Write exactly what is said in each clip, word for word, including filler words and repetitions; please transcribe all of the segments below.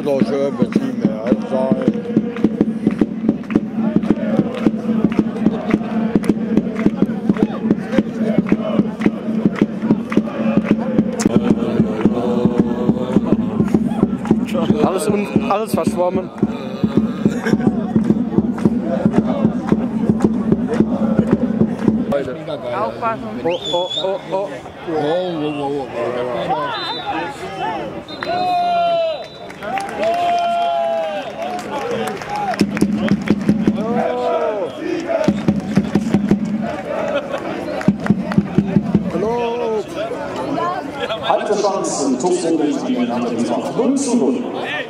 ist auch schön, wenn es nicht mehr alt sein. Alles, un, alles verschwommen. Aufpassen. Oh, oh, oh, oh. Oh, oh, oh, oh. Alte Chancen, TuS Koblenz gegen Hertha Wiesbach. null zu null.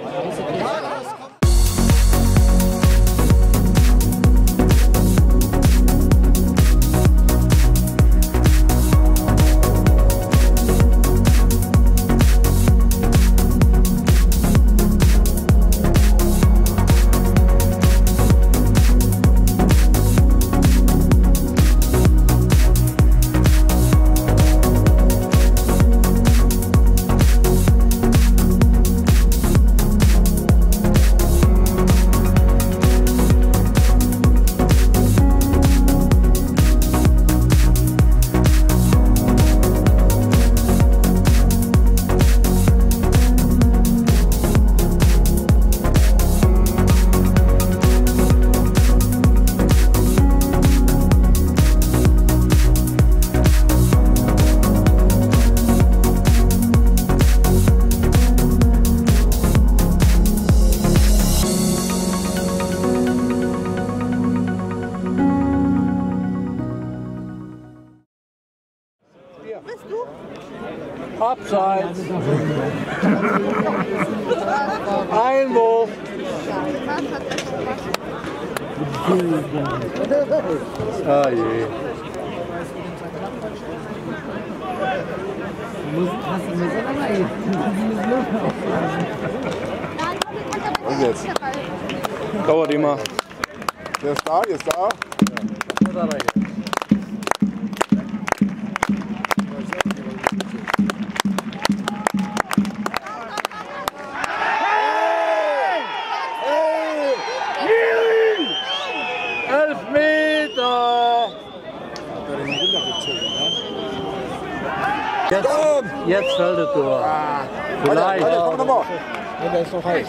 Abseits. Einwurf. Ah je. Und jetzt? Dauert immer. Der ist da, der ist da. Ja. Jetzt, jetzt fällt er durch. Ah. Vielleicht. Warte, komm nochmal. Ja, der ist noch heiß.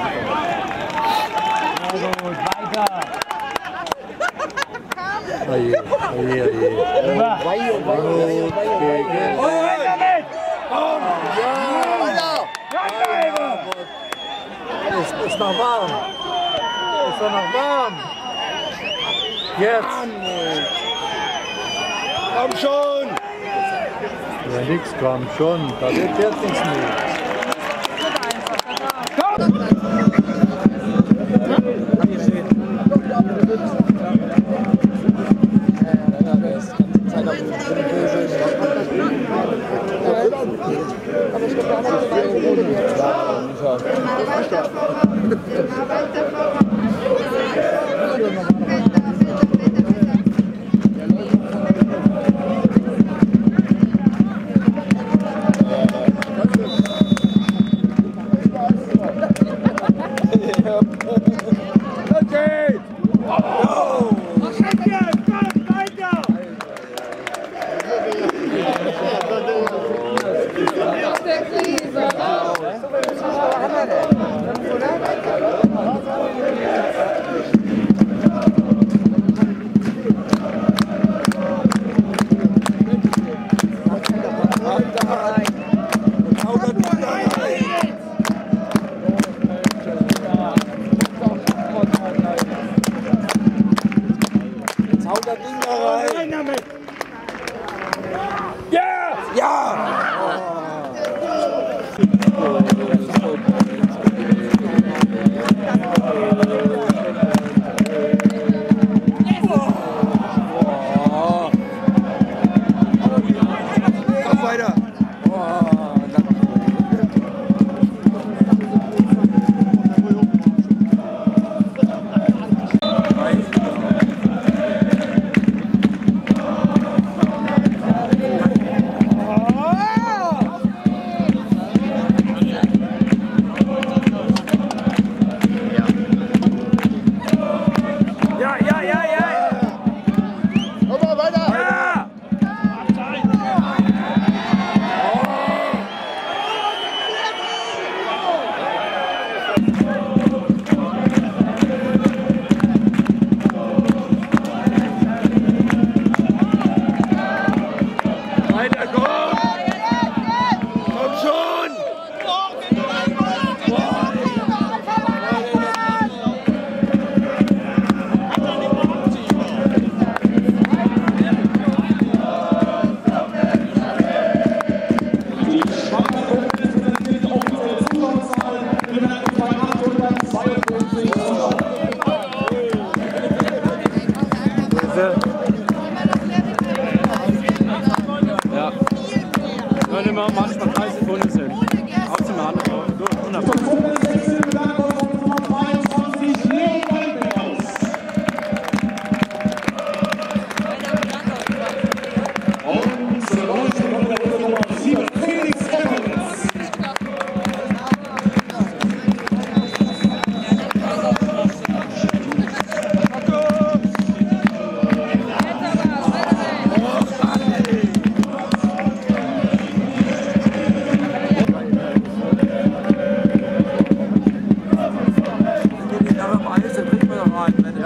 Also, weiter. Oje, oje, oje. Rüber. Gegen. Es ist noch warm. Ist doch noch warm. Jetzt. Komm schon. Ja, nix kam schon. Da wird jetzt nichts mehr.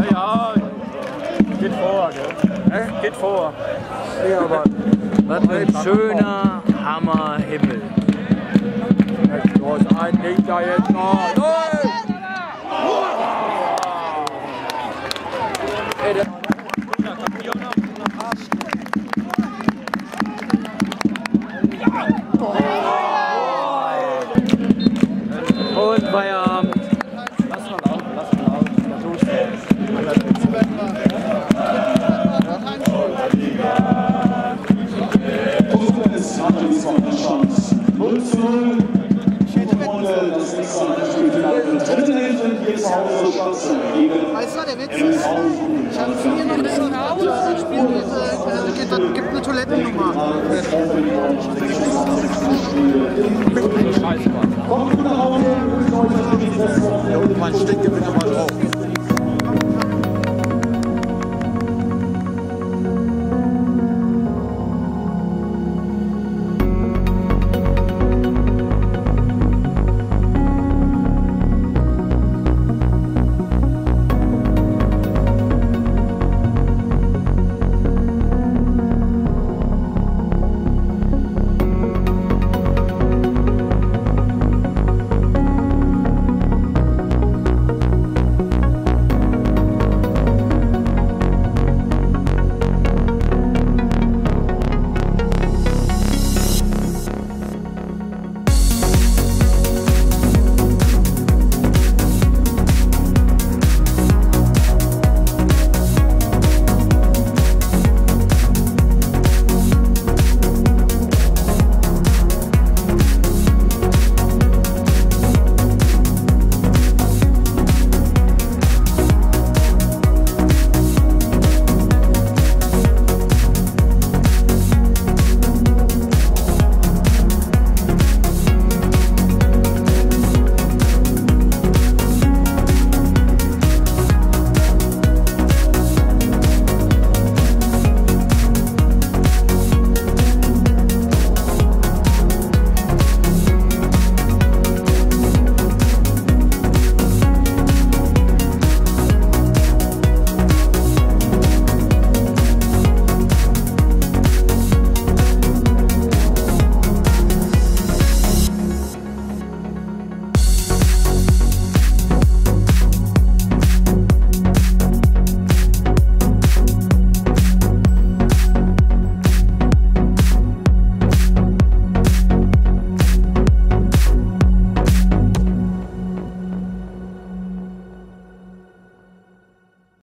Ja, geht vor, gell? Äh, geht vor. Ja, aber Was für ein schöner Hammerhimmel. du hast einen Linker jetzt noch. Ey, der Und Feierabend. lass mal laufen, lass mal laufen. Koblenz Hertha Wiesbach stand null zu null. Runde das nächste Spielfinale in der dritten Hälfte hier zu Hause statt gegen Weißt du, der Witz ist, ich habe hier noch ein bisschen Haus, das Spiel geht, äh, gibt eine Toilettennummer. Kommt gut nach Hause, wünsche euch das nächste Wochenende. Mein Stick gewinnt mal drauf.